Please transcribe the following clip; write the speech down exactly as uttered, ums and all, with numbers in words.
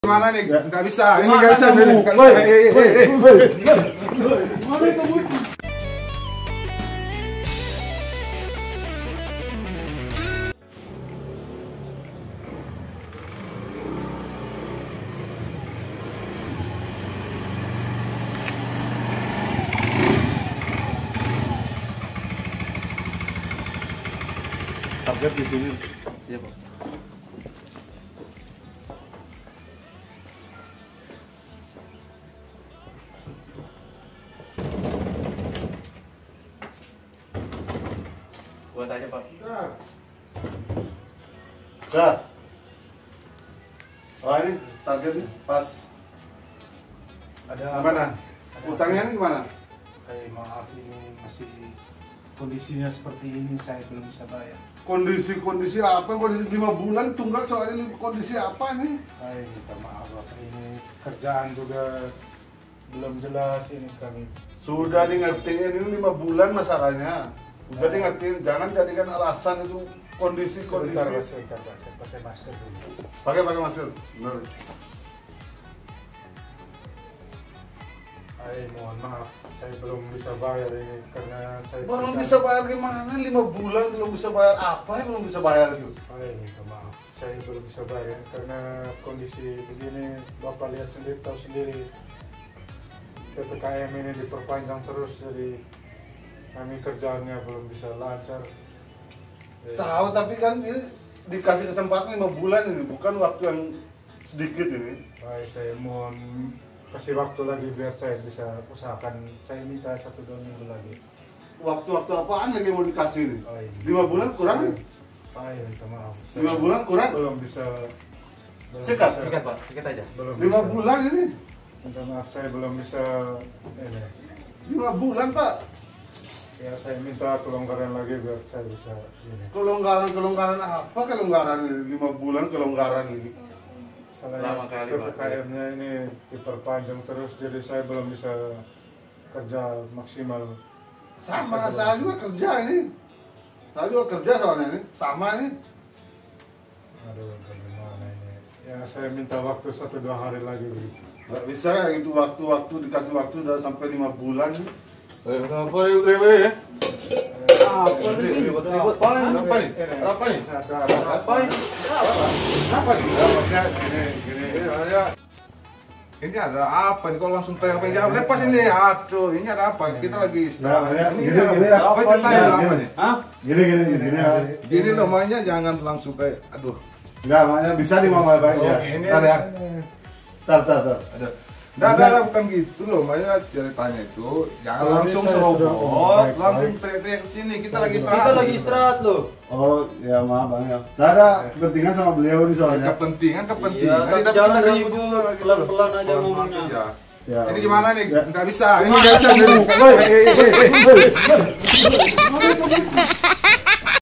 Gimana nih? Nggak bisa. Ini Gimana nggak bisa. kamu? Nggak bisa. Woi. Eh, eh, eh, eh. Gimana kamu? Target di sini. Iya, Pak. Buat aja, Pak. Sir. Oh ini targetnya pas. Ada Gimana? Utangnya ini gimana? Eh, maaf ini masih kondisinya seperti ini, saya belum bisa bayar. Kondisi-kondisi apa? Kondisi lima bulan tunggal soalnya kondisi apa nih? Saya minta maaf Bapak, ini kerjaan juga belum jelas ini kami. Sudah di ngertiin ini lima bulan masalahnya. Sudah di ngertiin, jangan jadikan alasan itu Sebentar, Pak, kondisi-kondisi. sebentar, Pak. Saya pakai masker dulu. Pakai pakai masker. Benar. Saya mohon maaf, saya belum bisa bayar ini karena saya Belum kerjaan- bisa bayar gimana? Lima bulan belum bisa bayar apa yang belum bisa bayar itu? Saya minta maaf, saya belum bisa bayar karena kondisi begini. Bapak lihat sendiri, tahu sendiri, P P K M ini diperpanjang terus, jadi kami kerjaannya belum bisa lancar. Jadi, Tahu tapi kan ini dikasih kesempatan lima bulan ini bukan waktu yang sedikit ini. baik, saya mohon kasih waktu lagi biar saya bisa usahakan. Saya minta satu dua minggu lagi. Waktu-waktu apaan lagi mau dikasih ini? Baik. Lima bulan kurang? Baik, minta maaf. Saya Lima bulan kurang? belum bisa. belum Sikat, bisa- Tiket, Pak. Tiket aja. belum Lima bisa. bulan ini? Minta maaf, saya belum bisa. Ini. Lima bulan pak? Ya, saya minta kelonggaran lagi biar saya bisa ini. Kelonggaran-kelonggaran apa kelonggaran ini? Lima bulan kelonggaran ini? Lama kali, Pak. P P K M-nya ini diperpanjang terus, jadi saya belum bisa kerja maksimal. Sama, saya juga kerja ini. Saya juga kerja soalnya ini. Sama nih. Aduh, bagaimana ini? Ya, saya minta waktu satu dua hari lagi. Gak bisa kayak gitu waktu-waktu dikasih waktu udah sampai lima bulan. Eh, apa ini? Eh, eh. Apa nih? Ribut-ribut. Apa nih? Apa nih? Apa nih? Ada apa? Apa nih? Apa nih? Dapatnya gini, gini. Ini ada, ini ada apa nih? Kalau langsung tanya penjawab, lepas ini. Aduh, ini ada apa? Kita lagi istirahat. Nah, ya, Ini gini, ada gini, apa? ya. Apa ceritanya Gini, lama gini. nih? Hah? Gini gini gini. gini ya. Gini loh, mainnya jangan langsung kayak, aduh. Enggak, makanya bisa di mama baik ya. Oh, ini. Ntar ya. Ntar, ntar, ntar. Ada. Nggak, nggak, nggak, bukan gitu loh. Makanya ceritanya itu jangan Kalau langsung ini saya serobot, sudah baik-baik. langsung teriak-teriak ke sini. Kita lagi istirahat. Kita lagi istirahat loh. Oh, ya maaf bang ya. Saya ada kepentingan sama beliau nih soalnya. Kepentingan, kepentingan. Iya, tapi Kita jangan kita ribut, berdua lagi. pelan-pelan aja Pelan-pelan ngomongnya. aja. Ya. Ini gimana nih? Ya. Nggak bisa. Ini nggak bisa. Ini- Eh, eh, eh, eh.